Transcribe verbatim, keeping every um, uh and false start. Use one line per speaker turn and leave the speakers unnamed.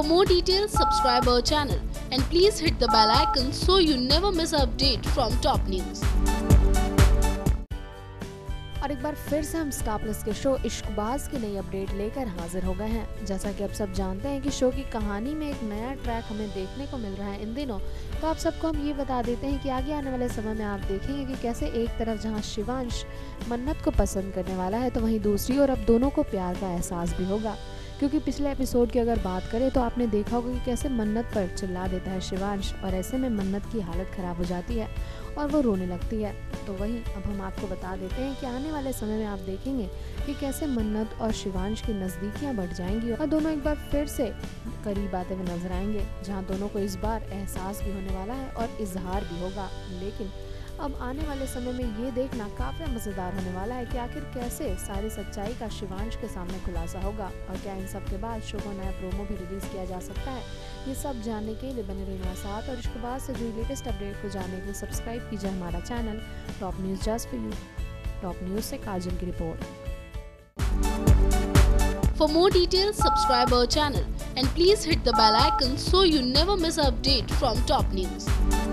more details, subscribe our channel and please hit the bell icon so you never miss an update from top news.
और एक बार फिर से हम Star Plus के show Ishqbaaz की नई अपडेट लेकर हाजिर हो गए हैं। जैसा कि आप सब जानते हैं कि शो की कहानी में एक नया ट्रैक हमें देखने को मिल रहा है इन दिनों, तो आप सबको हम ये बता देते हैं कि आगे आने वाले समय में आप देखेंगे कि कैसे एक तरफ जहां शिवांश मन्नत को पसंद करने वाला है तो वहीं दूसरी ओर अब दोनों को प्यार का एहसास भी होगा। क्योंकि पिछले एपिसोड की अगर बात करें तो आपने देखा होगा कि कैसे मन्नत पर चिल्ला देता है शिवांश और ऐसे में मन्नत की हालत खराब हो जाती है और वो रोने लगती है। तो वहीं अब हम आपको बता देते हैं कि आने वाले समय में आप देखेंगे कि कैसे मन्नत और शिवांश की नज़दीकियां बढ़ जाएंगी और दोनों एक बार फिर से करीब आते हुए नजर आएंगे, जहां दोनों को इस बार एहसास भी होने वाला है और इजहार भी होगा। लेकिन अब आने वाले समय में ये देखना काफ़ी मज़ेदार होने वाला है कि आखिर कैसे सारी सच्चाई का शिवांश के सामने खुलासा होगा और क्या इन सब के बाद शो को नया प्रोमो भी रिलीज किया जा सकता है। ये सब जानने के लिए बने रहना साथ और इसके बाद से जुड़ी लेटेस्ट अपडेट को जानने के लिए सब्सक्राइब कीजिए हमारा channel Top News just for you. Top News से काजल की report.
For more details, subscribe our channel and please hit the bell icon so you never miss an update from top news.